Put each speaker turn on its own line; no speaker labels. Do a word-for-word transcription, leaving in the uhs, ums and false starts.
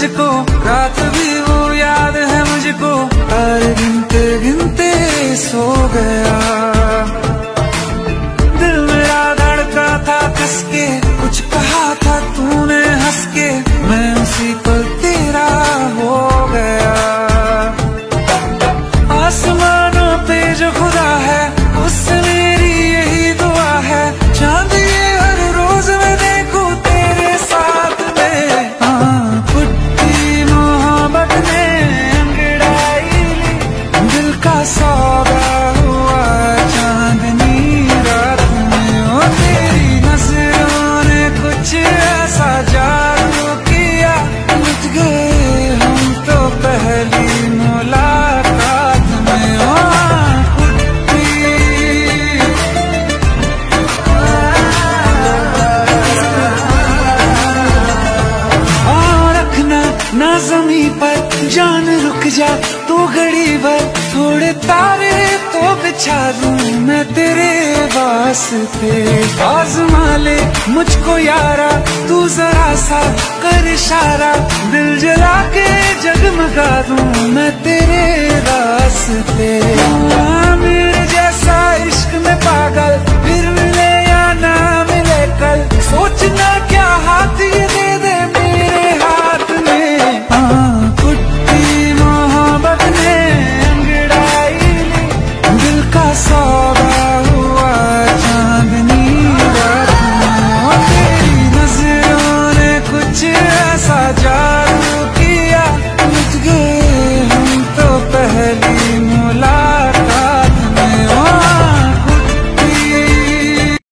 तुझको, रात भी वो याद है मुझको, तारे गिनते गिनते सो गया। दिल मेरा धड़का था कसके, कुछ कहा था तूने हंस के, मैं उसी पर तेरा हो गया। आसमानों पे जो खुदा है उससे मेरी यही दुआ है, चांद ये हर रोज मैं देखूं तेरे साथ में। हाँ, फुट्टी मोहब्बत ने अंगड़ाई ली, दिल का सौदा हुआ चांदनी रात में। ओ तेरी नजरों ने कुछ ऐसा जादू किया, लुट गए हम तो पहली मुलाकात में। ओ ना ज़मीं पर जान रुक जा तू घड़ी भर, थोड़े तारे तो बिछा दूं मैं तेरे वास्ते। आज़मा ले मुझको यारा तू जरा सा कर इशारा, दिल जला के जगमगा दूं मैं तेरे रास्ते। मेरे जैसे